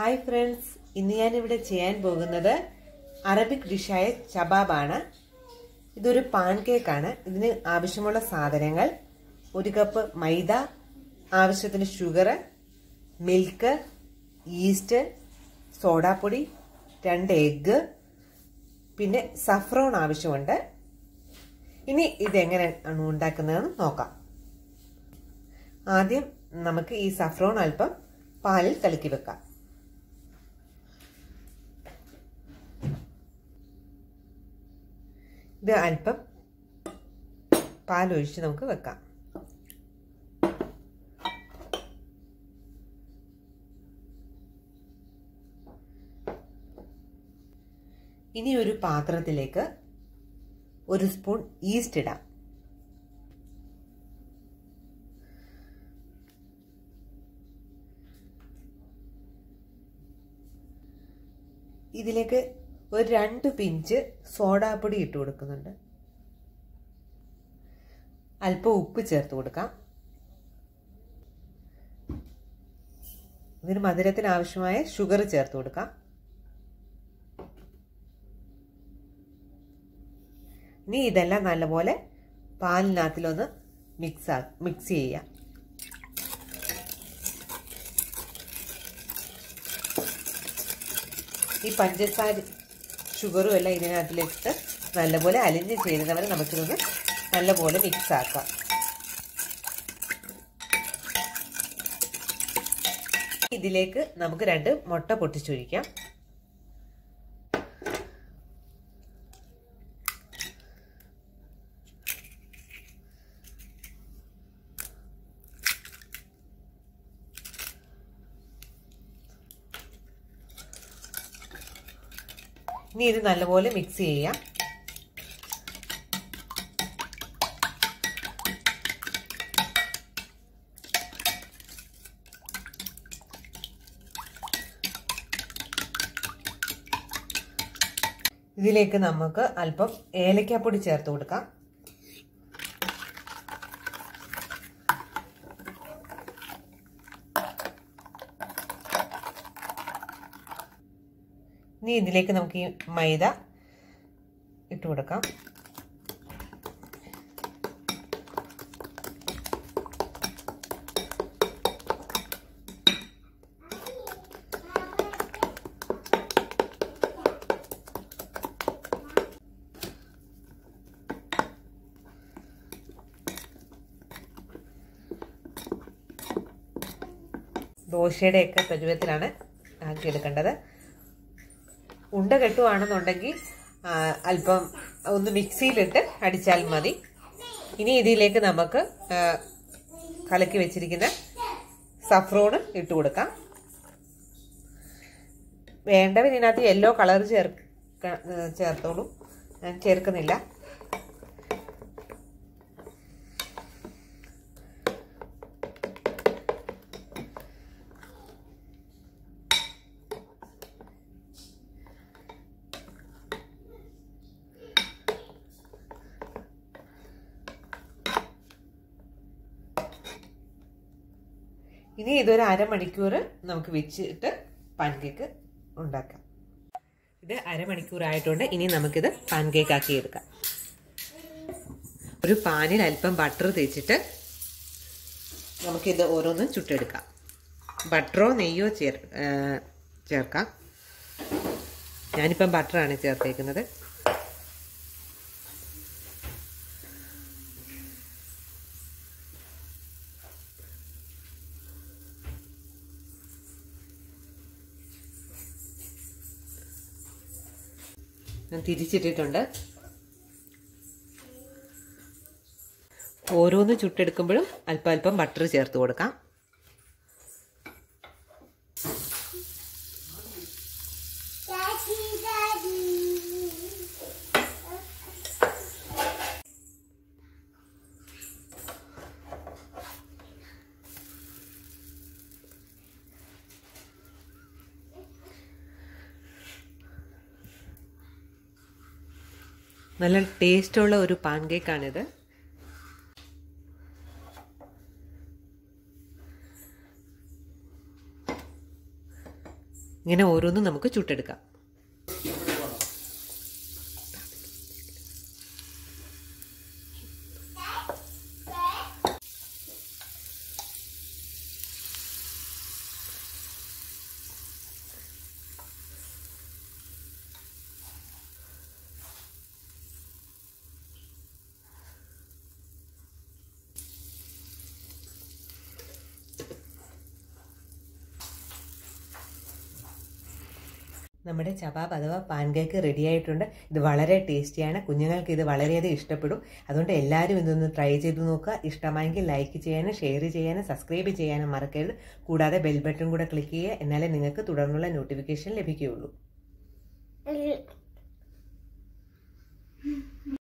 Hi friends, ഇന്ന് ഞാനിവിടെ ചെയ്യാൻ പോകുന്നത് അറബിക് ഡിഷായ ചബാബാണ്. ഇതൊരു പാൻ കേക്കാണ്. ഇതിന് ആവശ്യമുള്ള സാധനങ്ങൾ: 1 കപ്പ് മൈദ, ആവശ്യത്തിന് ഷുഗർ, മിൽക്ക്, ഈസ്റ്റ്, സോഡാപ്പൊടി, 2 എഗ്ഗ്, പിന്നെ സഫ്രോൺ ആവശ്യമുണ്ട്. ഇനി ഇതെങ്ങനെയാണ് ഉണ്ടാക്കുന്നതെന്ന് നോക്കാം. ആദ്യം നമുക്ക് ഈ സഫ്രോൺ അല്പം പാലിൽ കലക്കി വെക്കാം. ഇത് അല്പം പാലൊഴിച്ച് നമുക്ക് വെക്കാം. ഇനി ഒരു പാത്രത്തിലേക്ക് 1 സ്പൂൺ ഈസ്റ്റ് ഇടാം. ഇതിലേക്ക് ഒരു 2 പിഞ്ച് സോഡാപ്പൊടി ഇട്ട് കൊടുക്കുന്നുണ്ട്. അല്പം ഉപ്പ് ചേർത്ത് കൊടുക്കാം. ഇതിന് മധുരത്തിന് ആവശ്യമായ ഷുഗർ ചേർത്ത് കൊടുക്കാം. ഇനി ഇതെല്ലാം നല്ലപോലെ പാലിനകത്തിലൊന്ന് മിക്സ് ചെയ്യാം. ഈ പഞ്ചസാര ഷുഗറും എല്ലാം ഇതിനകത്തിലിട്ട് നല്ലപോലെ അലിഞ്ഞ് ചേരുന്നവരെ നമുക്കിതൊന്ന് നല്ലപോലെ മിക്സ് ആക്കാം. ഇതിലേക്ക് നമുക്ക് 2 മുട്ട പൊട്ടിച്ചൊഴിക്കാം. ഇനി ഇത് നല്ലപോലെ മിക്സ് ചെയ്യാം. ഇതിലേക്ക് നമുക്ക് അല്പം ഏലക്കാപ്പൊടി ചേർത്ത് കൊടുക്കാം. ഇനി ഇതിലേക്ക് നമുക്ക് ഈ മൈദ ഇട്ട് കൊടുക്കാം. ദോശയുടെയൊക്കെ പരുവത്തിലാണ് ആക്കിയെടുക്കേണ്ടത്. ഉണ്ട കെട്ടുവാണെന്നുണ്ടെങ്കിൽ അല്പം ഒന്ന് മിക്സിയിലിട്ട് അടിച്ചാൽ മതി. ഇനി ഇതിലേക്ക് നമുക്ക് കലക്കി വെച്ചിരിക്കുന്ന സഫ്രോൺ ഇട്ട് കൊടുക്കാം. വേണ്ടവർ ഇതിനകത്ത് യെല്ലോ കളർ ചേർത്തോളൂ. ഞാൻ ചേർക്കുന്നില്ല. ഇനി ഇതൊരു അരമണിക്കൂർ നമുക്ക് വെച്ചിട്ട് പാൻകേക്ക് ഉണ്ടാക്കാം. ഇത് അരമണിക്കൂറായിട്ടുണ്ട്. ഇനി നമുക്കിത് പാൻകേക്ക് ആക്കി എടുക്കാം. ഒരു പാനിൽ അല്പം ബട്ടർ തേച്ചിട്ട് നമുക്കിത് ഓരോന്നും ചുട്ടെടുക്കാം. ബട്ടറോ നെയ്യോ ചേർക്കാം. ഞാനിപ്പം ബട്ടറാണ് ചേർത്തേക്കുന്നത്. തിരിച്ചിട്ടിട്ടുണ്ട്. ഓരോന്ന് ചുട്ടെടുക്കുമ്പോഴും അല്പം അല്പം ബട്ടർ ചേർത്ത് കൊടുക്കാം. നല്ല ടേസ്റ്റുള്ള ഒരു പാൻ കേക്കാണിത്. ഇങ്ങനെ ഓരോന്നും നമുക്ക് ചുട്ടെടുക്കാം. നമ്മുടെ ചപാബ് അഥവാ പാൻ കേക്ക് റെഡി ആയിട്ടുണ്ട്. ഇത് വളരെ ടേസ്റ്റിയാണ്. കുഞ്ഞുങ്ങൾക്ക് ഇത് വളരെയധികം ഇഷ്ടപ്പെടും. അതുകൊണ്ട് എല്ലാവരും ഇതൊന്ന് ട്രൈ ചെയ്ത് നോക്കുക. ഇഷ്ടമായെങ്കിൽ ലൈക്ക് ചെയ്യാനും ഷെയർ ചെയ്യാനും സബ്സ്ക്രൈബ് ചെയ്യാനും മറക്കരുത്. കൂടാതെ ബെൽ ബട്ടൺ കൂടെ ക്ലിക്ക് ചെയ്യുക. എന്നാലേ നിങ്ങൾക്ക് തുടർന്നുള്ള നോട്ടിഫിക്കേഷൻ ലഭിക്കുകയുള്ളൂ.